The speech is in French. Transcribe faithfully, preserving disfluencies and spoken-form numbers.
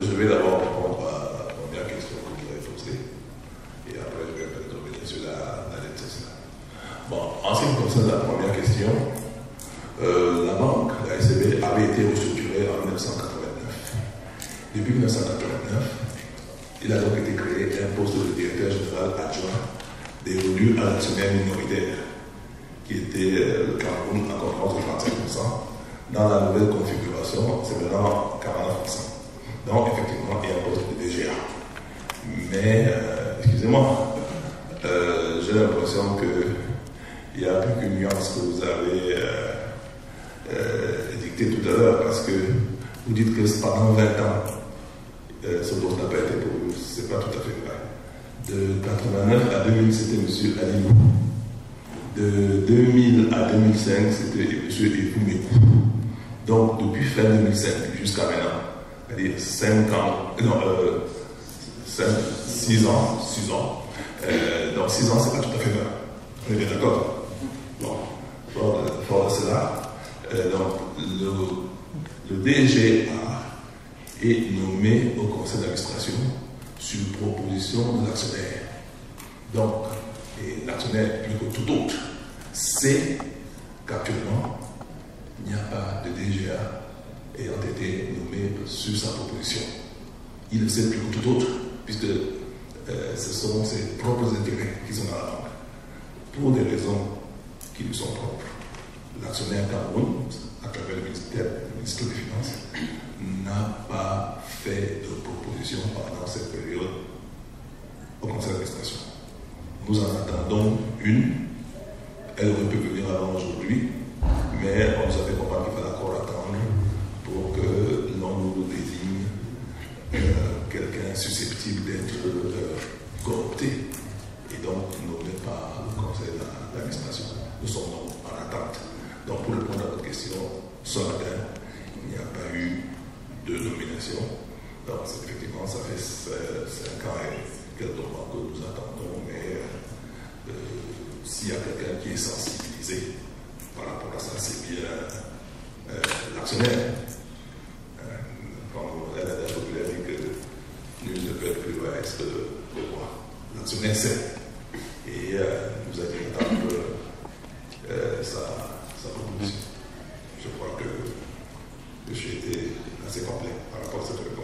Je vais d'abord répondre à la première question que vous avez posée. Et après, je vais peut-être revenir sur la, la lettre sociale. Bon, en ce qui concerne la première question, euh, la banque, la S C B, avait été restructurée en mille neuf cent quatre-vingt-neuf. Depuis mille neuf cent quatre-vingt-neuf, il a donc été créé un poste de directeur général adjoint dévolu à l'actionnaire minoritaire, qui était euh, le Cameroun en concurrence de trente-cinq pour cent. Dans la nouvelle configuration, c'est maintenant quarante-neuf pour cent. Donc, effectivement, il y a un poste de D G A. Mais, euh, excusez-moi, euh, j'ai l'impression qu'il y a plus qu'une nuance que vous avez euh, euh, édictée tout à l'heure, parce que vous dites que pendant vingt ans, euh, ce poste n'a pas été pourvu. Ce n'est pas tout à fait vrai. De quatre-vingt-neuf à deux mille, c'était M. Alilou. De deux mille à deux mille cinq, c'était M. Eboumé. Donc, depuis fin deux mille cinq jusqu'à maintenant, c'est-à-dire cinq ans, non, euh, six ans, six ans. Euh, donc six ans, c'est pas tout à fait vrai. On est bien d'accord. Bon, fort de, fort de cela, euh, donc le, le D G A est nommé au conseil d'administration sur proposition de l'actionnaire. Donc, et l'actionnaire, plus que tout autre, c'est qu'actuellement, il n'y a pas de D G A ayant été nommé sur sa proposition. Il ne sait plus que tout autre, puisque euh, ce sont ses propres intérêts qui sont dans la banque. Pour des raisons qui lui sont propres, l'actionnaire Cameroun, à travers le ministère, le ministre des Finances, n'a pas fait de proposition pendant cette période au conseil d'administration. Nous en attendons une. Elle aurait pu venir avant aujourd'hui, mais on nous avait compris qu'il fallait encore attendre pour que l'on nous désigne euh, quelqu'un susceptible d'être euh, coopté et donc nommé par le conseil d'administration. Nous sommes donc en attente. Donc pour répondre à votre question, ce matin, il n'y a pas eu de nomination. Donc effectivement, ça fait cinq ans et quelques mois que nous attendons, mais euh, s'il y a quelqu'un qui est sensibilisé par rapport à ça, c'est bien euh, l'actionnaire. Euh, comme la date populaire dit que nul ne peut être plus loin est que le roi. L'actionnaire sait. Et euh, nous a dit d'attendre euh, sa, sa proposition. Je crois que j'ai été assez complet par rapport à cette